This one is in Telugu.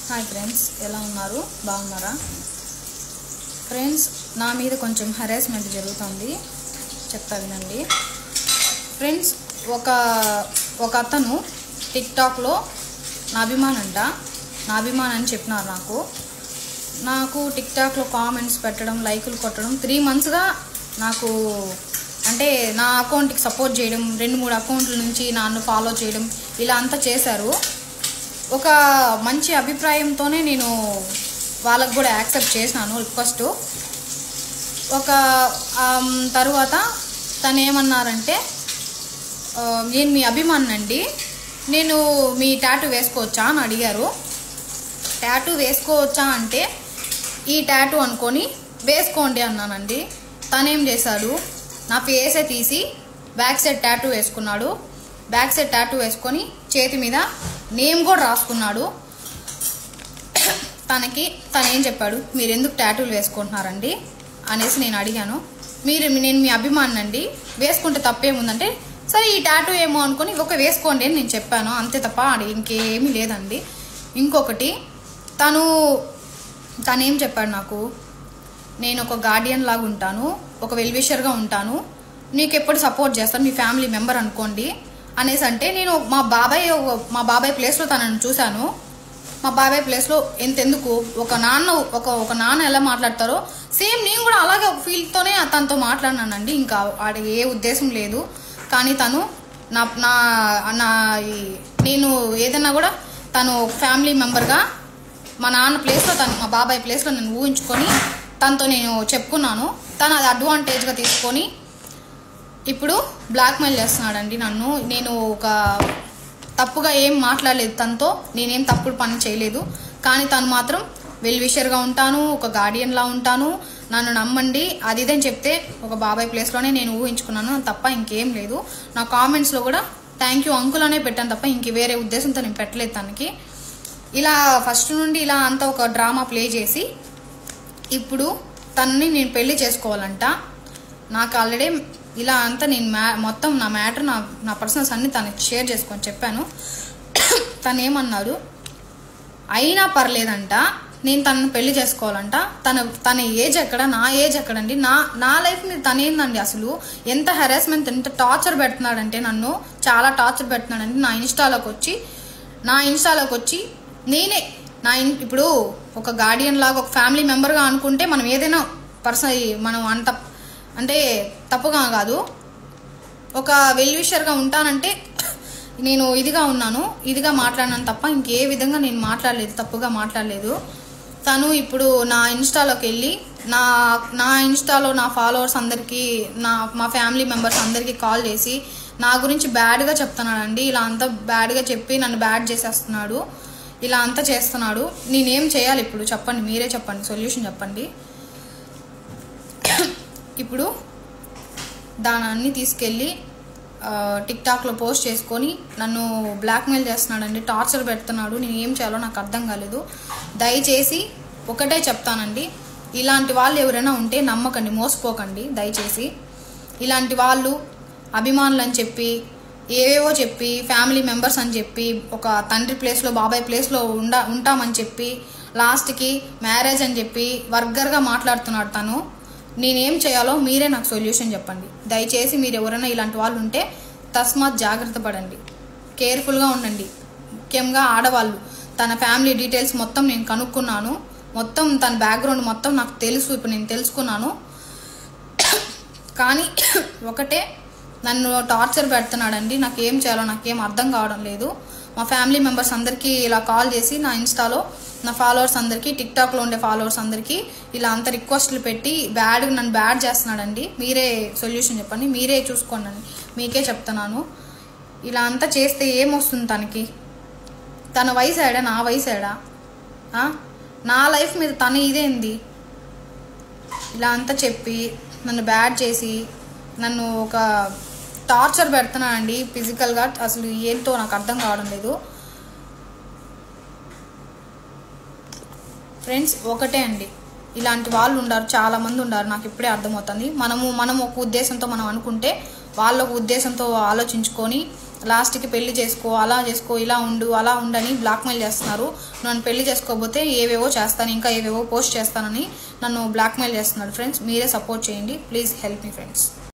హాయ్ ఫ్రెండ్స్, ఎలా ఉన్నారు? బాగున్నారా? ఫ్రెండ్స్, నా మీద కొంచెం హెరాస్మెంట్ జరుగుతుంది, చెప్తా వినండి. ఫ్రెండ్స్, ఒక అతను టిక్టాక్లో నా అభిమానం అని చెప్పినారు. నాకు టిక్టాక్లో కామెంట్స్ పెట్టడం, లైకులు కొట్టడం 3 monthsగా నాకు అంటే నా అకౌంట్కి సపోర్ట్ చేయడం, 2-3 అకౌంట్ల నుంచి నన్ను ఫాలో చేయడం, ఇలా అంతా చేశారు. ఒక మంచి అభిప్రాయంతోనే నేను వాళ్ళకు కూడా యాక్సెప్ట్ చేసినాను రిక్వెస్ట్. తరువాత తను ఏమన్నారంటే, నేను మీ అభిమానండి, నేను మీ టాటూ వేసుకోవచ్చా అని అడిగారు. టాటూ వేసుకోవచ్చా అంటే, ఈ టాటూ అనుకొని వేసుకోండి అన్నానండి. తనేం చేశాడు, నా ఫేసే తీసి బ్యాక్ సైడ్ టాటూ వేసుకున్నాడు. బ్యాక్ సైడ్ టాటూ వేసుకొని చేతి మీద నేమ్ కూడా రాసుకున్నాడు. తను ఏం చెప్పాడు, మీరు ఎందుకు టాటూలు వేసుకుంటున్నారండి అనేసి నేను అడిగాను. నేను మీ అభిమానండి, వేసుకుంటే తప్పేముందంటే, సరే ఈ టాటూ ఏమో అనుకొని వేసుకోండి అని నేను చెప్పాను, అంతే తప్ప ఇంకేమీ లేదండి. ఇంకొకటి, తనేం చెప్పాడు నాకు, నేను ఒక గార్డియన్ లాగా ఉంటాను, ఒక వెల్విషర్గా ఉంటాను, నీకు ఎప్పుడు సపోర్ట్ చేస్తాను, మీ ఫ్యామిలీ మెంబర్ అనుకోండి అనేసి అంటే, నేను మా బాబాయ్ ప్లేస్లో తనను చూశాను. మా బాబాయ్ ప్లేస్లో ఎంతెందుకు ఒక నాన్న ఎలా మాట్లాడతారో సేమ్ నేను కూడా అలాగే ఒక ఫీల్తోనే తనతో మాట్లాడినానండి. ఇంకా వాడికి ఏ ఉద్దేశం లేదు. కానీ తను నేను ఏదైనా కూడా తను ఫ్యామిలీ మెంబర్గా మా నాన్న ప్లేస్లో మా బాబాయ్ ప్లేస్లో నేను ఊహించుకొని తనతో నేను చెప్పుకున్నాను. తను అది అడ్వాంటేజ్గా తీసుకొని ఇప్పుడు బ్లాక్మెయిల్ చేస్తున్నాడండి నన్ను. నేను తప్పుగా ఏం మాట్లాడలేదు తనతో, నేనేం తప్పుడు పని చేయలేదు. కానీ తను మాత్రం వెల్ విషర్గా ఉంటాను, ఒక గార్డియన్లా ఉంటాను, నన్ను నమ్మండి అది ఇదని చెప్తే ఒక బాబాయ్ ప్లేస్లోనే నేను ఊహించుకున్నాను తప్ప ఇంకేం లేదు. నా కామెంట్స్లో కూడా థ్యాంక్ యూ అంకుల్ అనే పెట్టాను తప్ప ఇంక వేరే ఉద్దేశంతో నేను పెట్టలేదు తనకి. ఇలా ఫస్ట్ నుండి ఇలా అంతా ఒక డ్రామా ప్లే చేసి ఇప్పుడు తనని నేను పెళ్లి చేసుకోవాలంట. నాకు ఆల్రెడీ ఇలా అంతా నేను మొత్తం నా మ్యాటర్, నా పర్సనల్స్ అన్నీ తనకి షేర్ చేసుకొని చెప్పాను. తను ఏమన్నాడు, అయినా పర్లేదంట, నేను తనను పెళ్లి చేసుకోవాలంట. తన ఏజ్ ఎక్కడ, నా ఏజ్ ఎక్కడండి? నా లైఫ్ మీద తనేందండి అసలు ఎంత హెరాస్మెంట్, ఎంత టార్చర్ పెడుతున్నాడంటే, నన్ను చాలా టార్చర్ పెడుతున్నాడండి. నా ఇన్స్టాలోకి వచ్చి నేనే ఇప్పుడు ఒక గార్డియన్ లాగా ఒక ఫ్యామిలీ మెంబర్గా అనుకుంటే మనం ఏదైనా మనం అంటే తప్పుగా కాదు. ఒక వెల్విషర్గా ఉంటానంటే నేను ఇదిగా మాట్లాడినాను తప్ప ఇంకే విధంగా నేను మాట్లాడలేదు, తప్పుగా మాట్లాడలేదు. తను ఇప్పుడు నా ఇన్స్టాలోకి వెళ్ళి నా ఇన్స్టాలో నా ఫాలోవర్స్ అందరికీ, మా ఫ్యామిలీ మెంబర్స్ అందరికీ కాల్ చేసి నా గురించి బ్యాడ్గా చెప్తున్నాడండి. ఇలా అంతా బ్యాడ్గా చెప్పి నన్ను బ్యాడ్ చేసేస్తున్నాడు, ఇలా అంతా చేస్తున్నాడు. నేనేం చేయాలి ఇప్పుడు చెప్పండి, మీరే చెప్పండి, సొల్యూషన్ చెప్పండి. ఇప్పుడు దాన్ని తీసుకెళ్ళి టిక్టాక్లో పోస్ట్ చేసుకొని నన్ను బ్లాక్మెయిల్ చేస్తున్నాడండి, టార్చర్ పెడుతున్నాడు. నేను ఏం చేయాలో నాకు అర్థం కాలేదు. దయచేసి ఒకటే చెప్తానండి, ఇలాంటి వాళ్ళు ఎవరైనా ఉంటే నమ్మకండి, మోసపోకండి దయచేసి. ఇలాంటి వాళ్ళు అభిమానులు అని చెప్పి ఏవేవో చెప్పి, ఫ్యామిలీ మెంబర్స్ అని చెప్పి, ఒక తండ్రి ప్లేస్లో బాబాయ్ ప్లేస్లో ఉంటామని చెప్పి, లాస్ట్కి మ్యారేజ్ అని చెప్పి వర్గర్గా మాట్లాడుతున్నాడు తను. నేనేం చేయాలో మీరే నాకు సొల్యూషన్ చెప్పండి దయచేసి. మీరు ఎవరైనా ఇలాంటి వాళ్ళు ఉంటే తస్మాత్ జాగ్రత్త పడండి, కేర్ఫుల్గా ఉండండి. ముఖ్యంగా ఆడవాళ్ళు. తన ఫ్యామిలీ డీటెయిల్స్ మొత్తం నేను కనుక్కున్నాను, మొత్తం తన బ్యాక్గ్రౌండ్ మొత్తం నాకు తెలుసు, ఇప్పుడు నేను తెలుసుకున్నాను. కానీ ఒకటే, నన్ను టార్చర్ పెడుతున్నాడండి. నాకు ఏం చేయాలో నాకేం అర్థం కావడం లేదు. మా ఫ్యామిలీ మెంబర్స్ అందరికీ ఇలా కాల్ చేసి, నా ఇన్స్టాలో నా ఫాలోవర్స్ అందరికీ, టిక్టాక్లో ఉండే ఫాలోవర్స్ అందరికీ ఇలా అంత రిక్వెస్ట్లు పెట్టి నన్ను బ్యాడ్ చేస్తున్నాడండి. మీరే సొల్యూషన్ చెప్పండి, మీరే చూసుకోండి అని మీకే చెప్తున్నాను. ఇలా అంతా చేస్తే ఏమొస్తుంది తనకి? తన వయసు ఏడా, నా వయసు ఏడా? నా లైఫ్ మీద తన ఇదేంది? ఇలా అంతా చెప్పి నన్ను బ్యాడ్ చేసి నన్ను ఒక టార్చర్ పెడుతున్నానండి ఫిజికల్గా. అసలు ఏంటో నాకు అర్థం కావడం లేదు. ఫ్రెండ్స్, ఒకటే అండి, ఇలాంటి వాళ్ళు ఉన్నారు, చాలామంది ఉన్నారు, నాకు ఇప్పుడే అర్థమవుతుంది. మనం ఒక ఉద్దేశంతో మనం అనుకుంటే వాళ్ళ ఒక ఉద్దేశంతో ఆలోచించుకొని లాస్ట్కి పెళ్లి చేసుకో, అలా చేసుకో, ఇలా ఉండు, అలా ఉండని బ్లాక్మెయిల్ చేస్తున్నారు. నన్ను పెళ్లి చేసుకోకపోతే ఏవేవో చేస్తాను, ఇంకా ఏవేవో పోస్ట్ చేస్తానని నన్ను బ్లాక్మెయిల్ చేస్తున్నాడు ఫ్రెండ్స్. మీరే సపోర్ట్ చేయండి, ప్లీజ్ హెల్ప్ మీ ఫ్రెండ్స్.